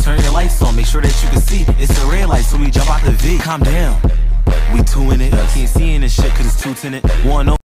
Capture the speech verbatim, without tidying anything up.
Turn your lights on, make sure that you can see. It's a red light, so we jump out the V. Calm down, we two in it. Can't see in this shit cause it's two tinted. One